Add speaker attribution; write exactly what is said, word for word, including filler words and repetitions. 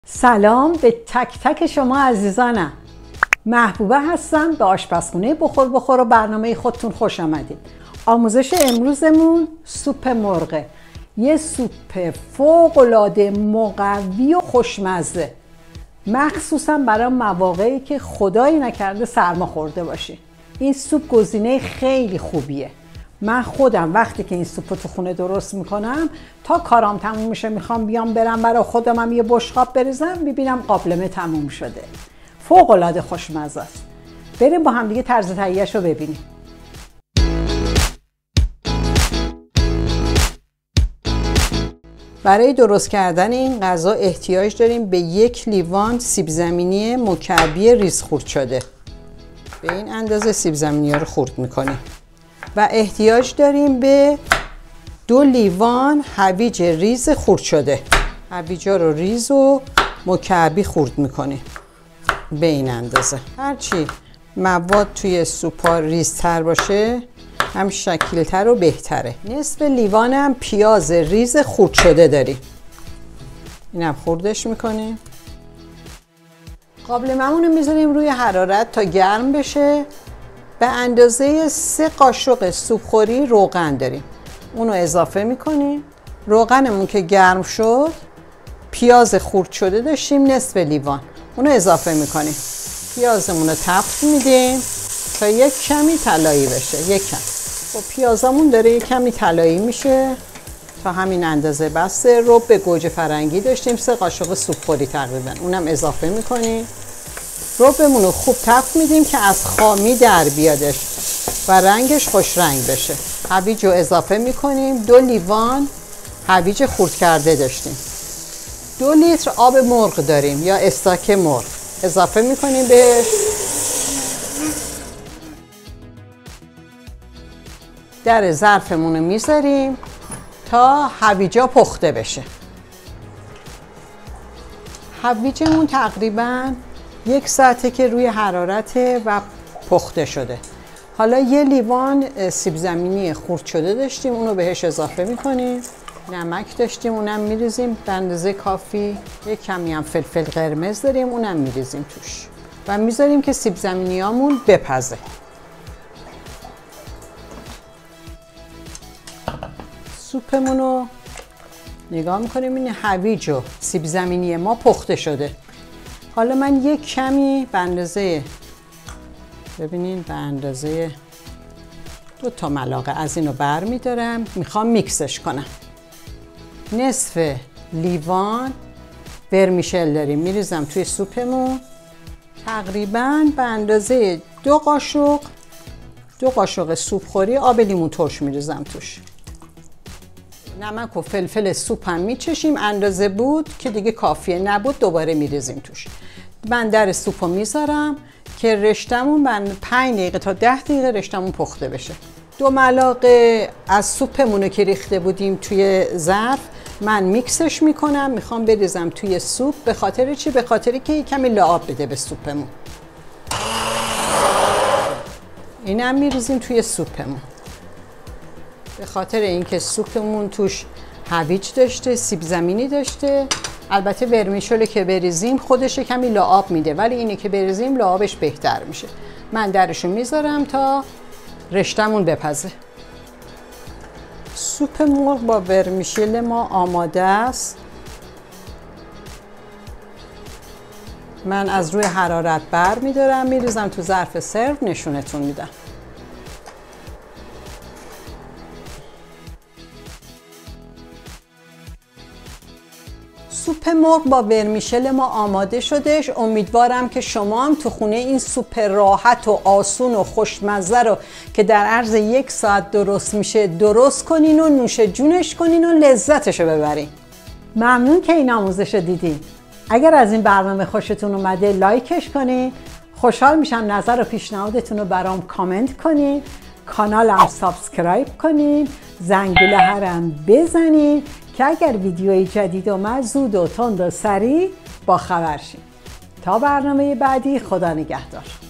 Speaker 1: سلام به تک تک شما عزیزانم. محبوبه هستم. به آشپزخونه بخور بخور و برنامه خودتون خوش آمدید. آموزش امروزمون سوپ مرغه. یه سوپ فوق‌العاده مقوی و خوشمزه، مخصوصا برای مواقعی که خدایی نکرده سرما خورده باشی. این سوپ گزینه خیلی خوبیه. من خودم وقتی که این سوپ تو خونه درست میکنم تا کارام تموم میشه میخوام بیام برم برای خودم هم یه بشقاب بریزم، میبینم قابلمه تموم شده. فوق العاده خوشمزه است. بریم با هم دیگه طرز تهیه‌اش رو ببینیم. برای درست کردن این غذا احتیاج داریم به یک لیوان سیب زمینی مکعبی ریز خورد شده. به این اندازه سیب زمینی ها رو خورد میکنیم. و احتیاج داریم به دو لیوان هویج ریز خورد شده. هویجا رو ریز و مکعبی خورد میکنیم به این اندازه. هرچی مواد توی سوپا ریزتر باشه هم شکیلتر و بهتره. نصف لیوان هم پیاز ریز خورد شده داریم. اینم خوردش میکنیم. قابلمه‌مون رو میذاریم روی حرارت تا گرم بشه. به اندازه سه قاشق سوپخوری روغن داریم. اونو اضافه میکنیم. روغنمون که گرم شد پیاز خورد شده داشتیم نصف لیوان. اونو اضافه میکنیم. پیازمون رو تفت میدیم تا یک کمی طلایی بشه. یک کم. خب پیازمون داره یک کمی طلایی میشه تا همین اندازه بسته. رب به گوجه فرنگی داشتیم سه قاشق سوپخوری تقریبا. اونم اضافه میکنیم. ربمون رو خوب تفت میدیم که از خامی در بیادش و رنگش خوش رنگ بشه. هویج رو اضافه میکنیم. دو لیوان هویج خورد کرده داشتیم. دو لیتر آب مرغ داریم یا استاک مرغ اضافه میکنیم بهش. در ظرفمون رو میذاریم تا هویجا پخته بشه. هویجمون تقریبا یک ساعته که روی حرارته و پخته شده. حالا یه لیوان سیب زمینی خورد شده داشتیم اونو بهش اضافه میکنیم. نمک داشتیم اونم میریزیم به اندازه کافی. یک کمی هم فلفل قرمز داریم اونم میریزیم توش و میذاریم که سیب زمینیامون بپزه. سوپمون رو نگاه میکنیم این هویج و سیب زمینی ما پخته شده. حالا من یک کمی به اندازه ببینین به اندازه دو تا ملاقه از اینو بر میدارم. میخوام میکسش کنم. نصف لیوان ورمیشل داریم میریزم توی سوپمون. تقریبا به اندازه دو قاشق دو قاشق سوپخوری آب لیمون ترش میریزم توش. نمک و فلفل سوپ هم میچشیم. اندازه بود که دیگه کافیه، نبود دوباره میریزیم توش. من در سوپو میذارم که رشتمون من پنج دقیقه تا ده دقیقه رشتمون پخته بشه. دو ملاقه از سوپمونو که ریخته بودیم توی ظرف من میکسش میکنم. میخوام بریزم توی سوپ. به خاطر چی؟ به خاطری که کمی لعاب بده به سوپمون. اینم میریزیم توی سوپمون. به خاطر اینکه سوپمون توش هویج داشته، سیب زمینی داشته. البته ورمیشل که بریزیم خودش کمی لعاب میده ولی اینی که بریزیم لعابش بهتر میشه. من درشو میذارم تا رشتمون بپزه. سوپ مرغ با ورمیشل ما آماده است. من از روی حرارت بر میدارم میریزم تو ظرف سرو نشونتون میدم. سوپ مرغ با ورمیشل ما آماده شدش. امیدوارم که شما هم تو خونه این سوپ راحت و آسون و خوشمزه رو که در عرض یک ساعت درست میشه درست کنین و نوش جونش کنین و لذتش رو ببرین. ممنون که این آموزش رو دیدین. اگر از این برنامه خوشتون اومده لایکش کنین. خوشحال میشم نظر و پیشنهادتون رو برام کامنت کنین. کانالم سابسکرایب کنین. زنگوله هرم بزنین که اگر ویدیوی جدید اومد زود و تند و سریع با خبر شین. تا برنامه بعدی، خدا نگهدار.